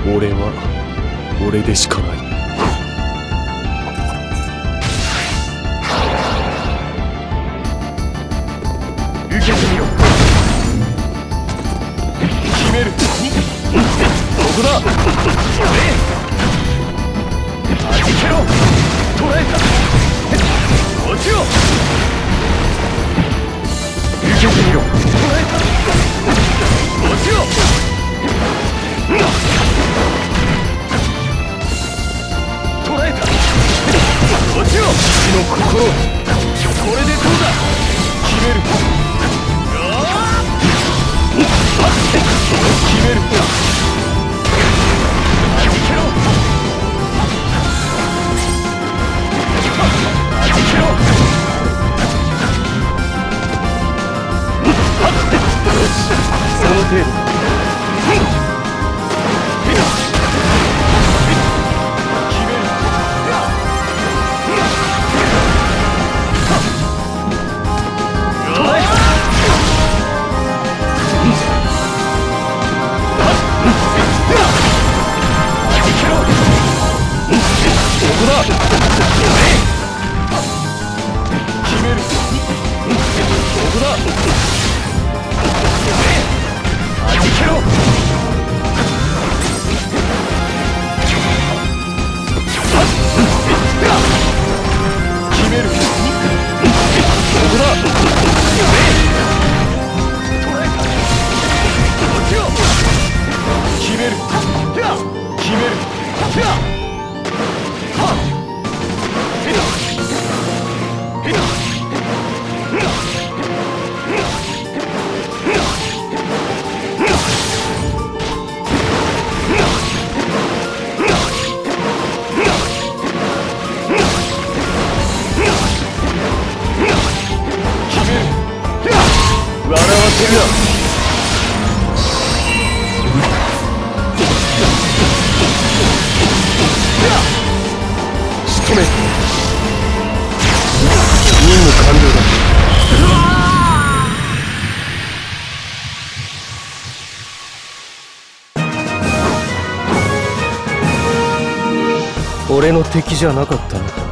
俺は俺でしかない。受けてみろ。決める。ここだ。はじけろ。捕らえた。こっちを受けてみろ。捕らえた。こっちを捕らえた。こっちを死の心。これでどうだ。決める。決める。はじけろ。はじけろ。よし、その程度だ。俺の敵じゃなかったのか。